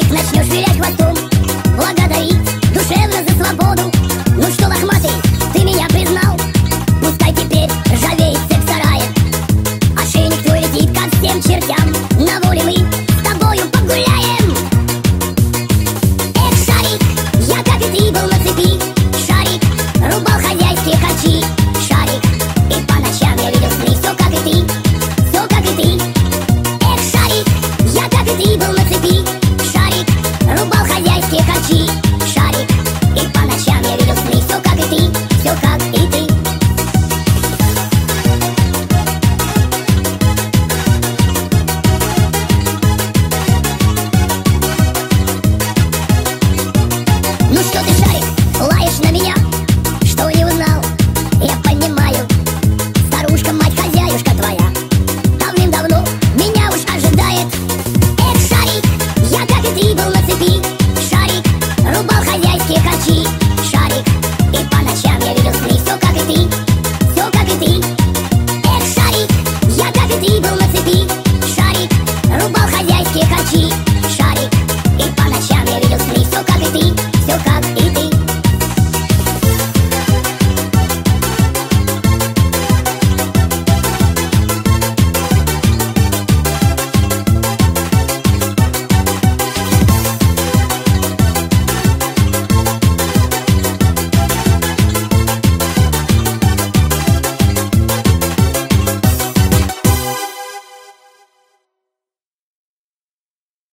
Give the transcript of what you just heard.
начнешь вилять хвостом, благодарить душевно за свободу. Ну что, лохматый, ты меня признал? Пускай теперь ржавеет цепь сарая, ошейник твой летит ко всем чертям. На воле мы с тобою погуляем. Эх, шарик, я как и ты был на цепи. Шарик, рубал хозяйские харчи. Шарик, и по ночам я видел сны. Все как и ты, все как и ты. Эх, шарик, я как и ты был на цепи. Шарик, рубал хозяйские харчи. Шарик, и по ночам я видел сны. Все как и ты, все как и ты. Ну что ты, шарик, лаешь на меня? Что не узнал? Я понимаю, старушка, мать-хозяюшка твоя давным-давно меня уж ожидает. Эх, шарик, я как и ты был на цепи. Шарик, рубал хозяйские харчи. Шарик, и по ночам я видел сны. Все как и ты, все как и ты. Эх, шарик, я как и ты был на